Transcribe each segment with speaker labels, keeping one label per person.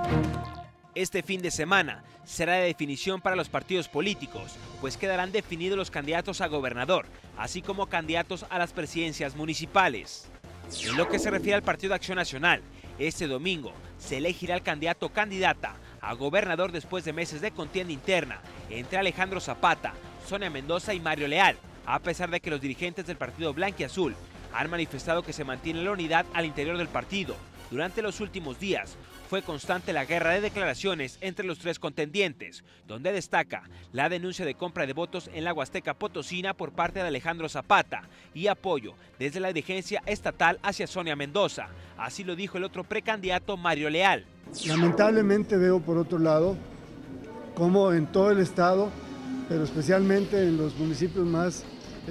Speaker 1: Este fin de semana será de definición para los partidos políticos, pues quedarán definidos los candidatos a gobernador, así como candidatos a las presidencias municipales. En lo que se refiere al Partido Acción Nacional, este domingo se elegirá el candidato o candidata a gobernador después de meses de contienda interna entre Alejandro Zapata, Sonia Mendoza y Mario Leal, a pesar de que los dirigentes del partido blanquiazul han manifestado que se mantiene la unidad al interior del partido. Durante los últimos días fue constante la guerra de declaraciones entre los tres contendientes, donde destaca la denuncia de compra de votos en la Huasteca Potosina por parte de Alejandro Zapata y apoyo desde la dirigencia estatal hacia Sonia Mendoza. Así lo dijo el otro precandidato Mario Leal.
Speaker 2: Lamentablemente veo por otro lado como en todo el estado, pero especialmente en los municipios más,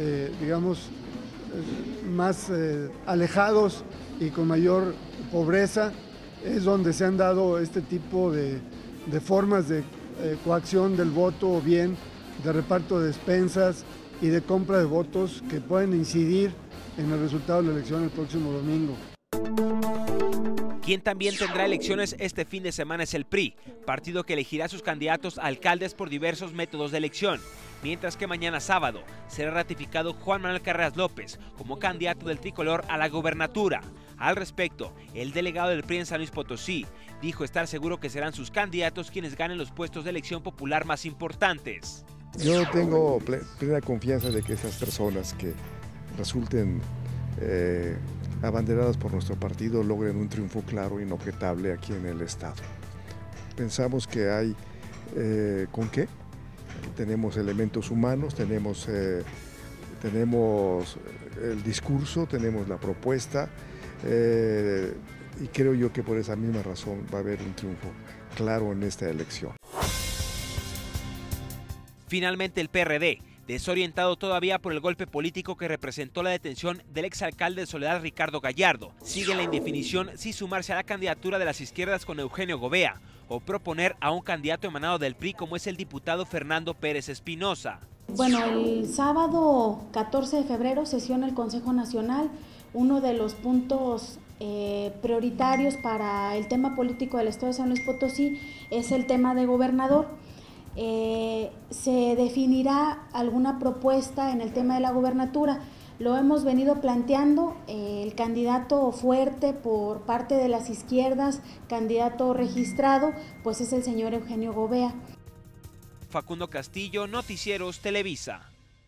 Speaker 2: más alejados y con mayor pobreza, es donde se han dado este tipo de formas de coacción del voto o bien de reparto de despensas y de compra de votos que pueden incidir en el resultado de la elección el próximo domingo.
Speaker 1: Quien también tendrá elecciones este fin de semana es el PRI, partido que elegirá a sus candidatos a alcaldes por diversos métodos de elección, mientras que mañana sábado será ratificado Juan Manuel Carreras López como candidato del tricolor a la gobernatura. Al respecto, el delegado del PRI en San Luis Potosí dijo estar seguro que serán sus candidatos quienes ganen los puestos de elección popular más importantes.
Speaker 3: Yo tengo plena confianza de que esas personas que resulten abanderadas por nuestro partido logren un triunfo claro e inobjetable aquí en el estado. Pensamos que hay con qué, tenemos elementos humanos, tenemos el discurso, tenemos la propuesta y creo yo que por esa misma razón va a haber un triunfo claro en esta elección.
Speaker 1: Finalmente el PRD, desorientado todavía por el golpe político que representó la detención del exalcalde de Soledad Ricardo Gallardo, sigue en la indefinición si sumarse a la candidatura de las izquierdas con Eugenio Gobea o proponer a un candidato emanado del PRI como es el diputado Fernando Pérez Espinosa.
Speaker 4: Bueno, el sábado 14 de febrero sesiona el Consejo Nacional. Uno de los puntos prioritarios para el tema político del estado de San Luis Potosí es el tema de gobernador. Se definirá alguna propuesta en el tema de la gobernatura. Lo hemos venido planteando, el candidato fuerte por parte de las izquierdas, candidato registrado, pues es el señor Eugenio Gobea.
Speaker 1: Facundo Castillo, Noticieros Televisa.